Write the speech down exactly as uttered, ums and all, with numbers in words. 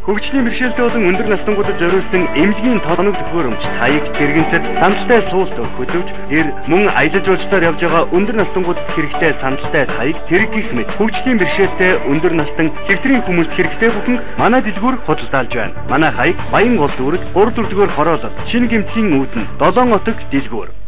Хөгжлийн бэрхшээлтэй болон өндөр настангуудад зориулсан эмнэлгийн тоног төхөөрөмж таяг тэрэгэнцэд самттай суусд хөтөвж эр мөн аялал жуулчлалаар явж байгаа өндөр настангуудад хэрэгтэй самттай таяг тэрэг гэх мэт хөгжлийн бэрхшээлтэй өндөр настан хэвтрийн хүмүүст хэрэгтэй бүхэн манай дэлгүүр худалдаалж байна. Манай хаяг Баян гол дүүрэг гурав дүрдгээр хороолол шинэ гэмтхийн үүдэн долоон отог дэлгүүр.